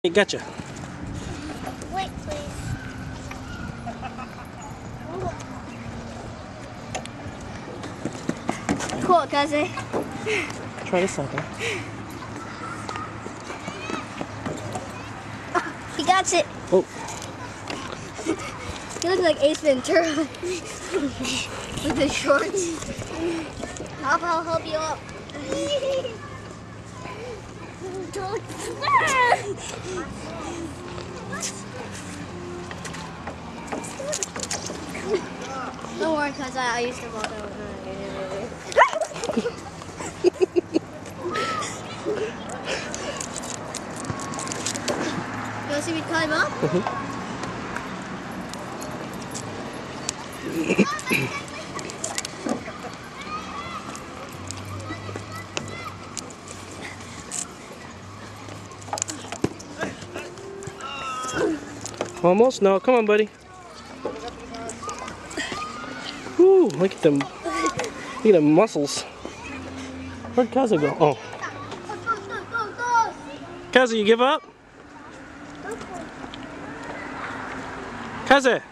Hey, gotcha. Wait, please. Cool, cousin. Try this side. He got it. Oh. You look like Ace Ventura with the shorts. I'll help you up. Don't worry, cause I used to walk over. You want to see me climb up? Almost? No, come on, buddy. Woo, look at them. Look at them muscles. Where'd Kaza go? Oh. Kaza, you give up? Kaza!